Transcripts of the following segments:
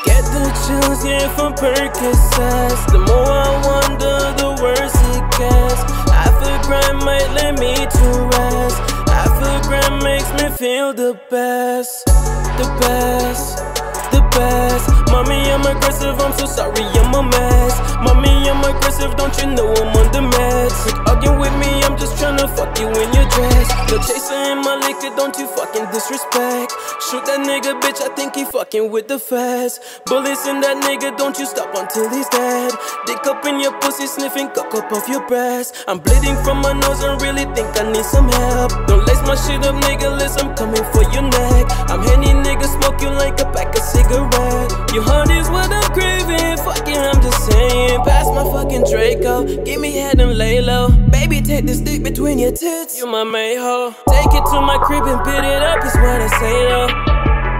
get the chills, yeah, from Percocets. The more I wonder, the worse it gets. Half a gram might lay me to rest. Half a gram makes me feel the best. The best, the best. Mommy, I'm aggressive, I'm so sorry, I'm a mess. Mommy, I'm aggressive, don't you know I'm on the meds? Quit arguing with me, I'm just tryna fuck you in your dress. No chaser in my liquor, don't you fucking disrespect. Shoot that nigga, bitch, I think he fucking with the fast. Bullets in that nigga, don't you stop until he's dead. Dick up in your pussy, sniffing cock up off your breast. I'm bleeding from my nose and really think I need some help. Don't lace my shit up, nigga, listen, I'm coming for your neck. I'm Henny, nigga, smoke you like a pack of cigarette. Your heart is what I'm craving, fucking I'm just saying. Pass my fucking Draco, give me head and lay low. Baby, take the stick between your tits, you my main hoe. Take it to my crib and beat it up, is what I say though.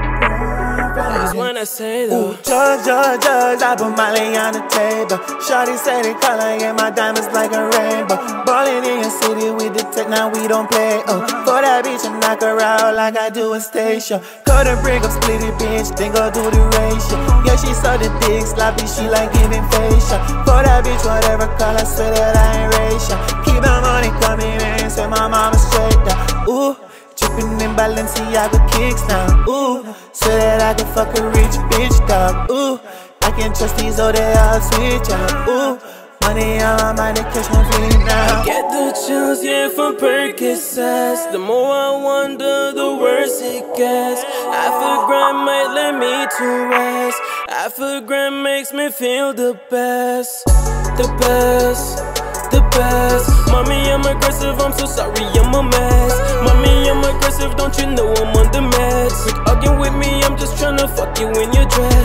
That's when I say though. Judge, I put Molly on the table. Shawty said it color, yeah, my diamonds like a rainbow. Ballin' in your city with the tech, now we don't play, For that bitch and knock her out like I do in station. Cut her brick up, split it, bitch, then go do the ratio. Yeah, she saw the dick sloppy, she like giving facial. For that bitch, whatever color, swear that I ain't racial. Keep the money coming in, say my mama straight down. Ooh, drippin' in Balenciaga kicks now. Ooh, swear that I can fuck a rich bitch, dog. Ooh, I can trust these old ass switch up. Ooh, money on my mind, they catch my feeling now. I get the chills, yeah, from Percocets. The more I wonder, the worse it gets. Half a gram might lay me to rest. Half a gram makes me feel the best. The best, the best. Mommy, I'm aggressive, I'm so sorry, I'm a mess. Mommy, I'm aggressive, don't you know I'm on the meds? Quit arguing with me, I'm just tryna fuck you in your dress.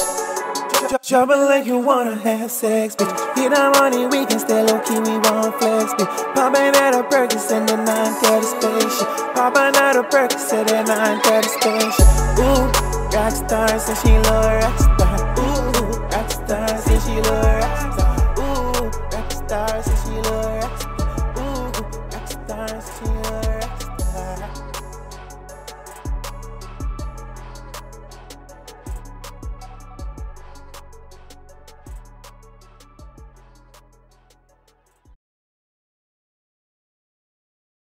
Trouble like you wanna have sex, bitch. Get our money, we can stay low-key, we won't flex, bitch. Poppin' at a Percocet, the 930 spaceship. Poppin' at a Percocet, the 930 spaceship. Ooh, rockstar, say she love rockstar. Ooh, rockstar, say she love rockstar. Ooh, rockstar, say she